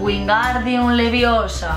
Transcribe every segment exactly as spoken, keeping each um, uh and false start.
Wingardium Leviosa.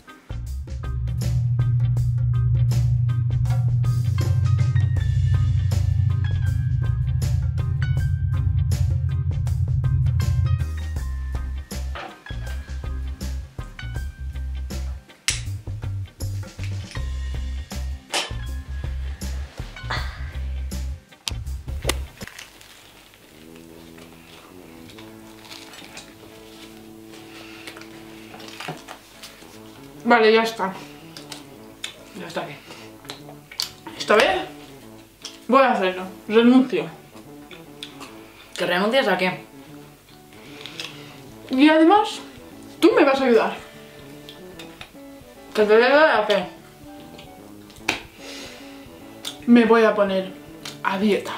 Vale, ya está. Ya está bien. Esta vez voy a hacerlo. Renuncio. ¿Que renuncias a qué? Y además, tú me vas a ayudar. ¿Que te voy a ayudar a qué? Me voy a poner a dieta.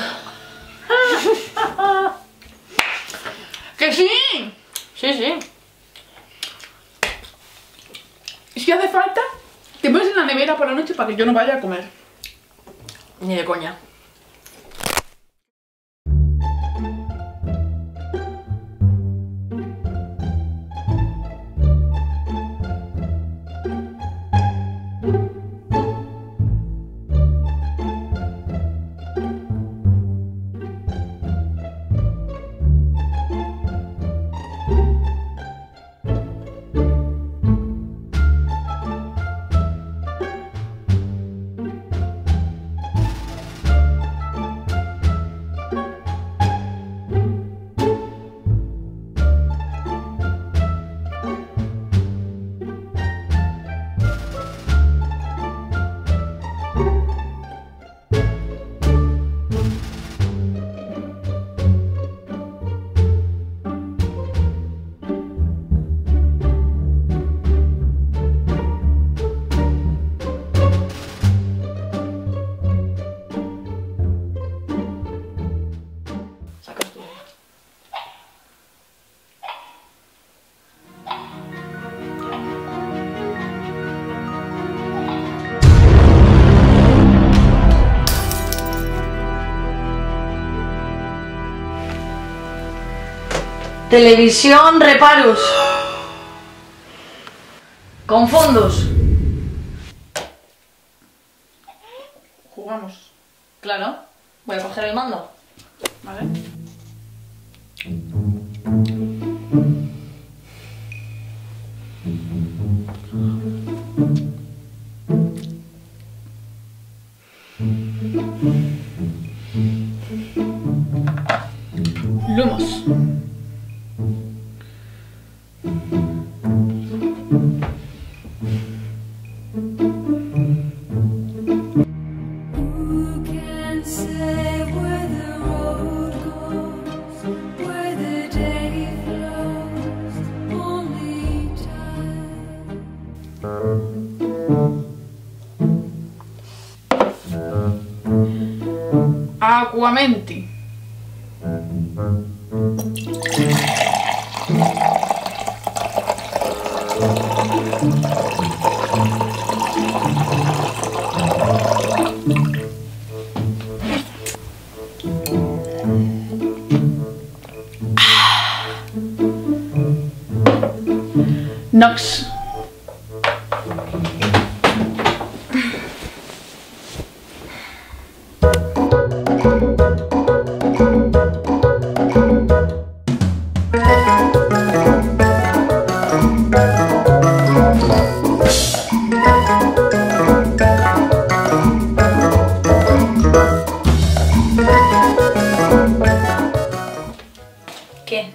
¡Que sí! Sí, sí. Si hace falta, te pones en la nevera por la noche para que yo no vaya a comer. Ni de coña. Televisión Reparus. Con fondos. Jugamos. Claro. Voy a coger el mando. ¿Vale? Lumos. Aquamenti. Nox. ¿Qué?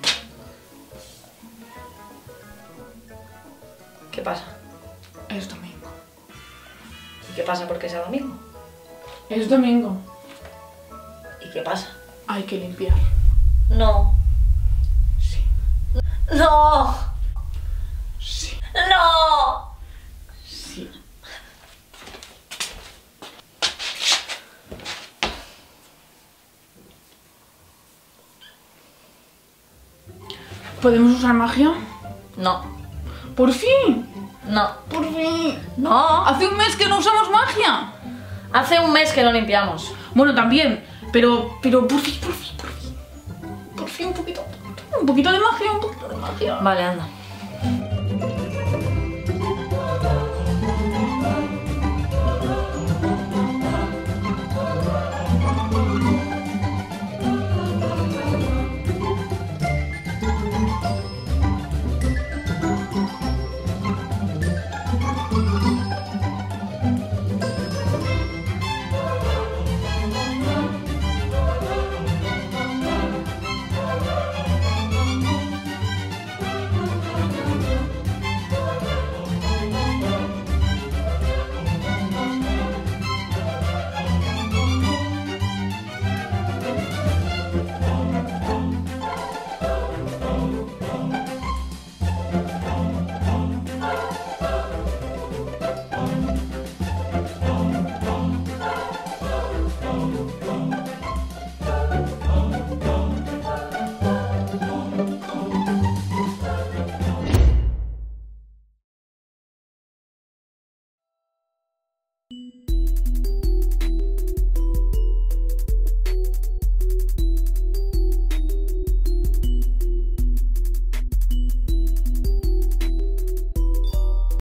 ¿Qué pasa? Es domingo. ¿Y qué pasa porque sea domingo? Es domingo. ¿Y qué pasa? Hay que limpiar. No. Sí. No. Sí. No. Sí. ¿Podemos usar magia? No. ¡Por fin! No. ¡Por fin! No. ¡Hace un mes que no usamos magia! Hace un mes que no limpiamos. Bueno, también, pero, pero por fin, por fin, por fin. Por fin un poquito, un poquito de magia, un poquito de magia. Vale, anda. Adiós.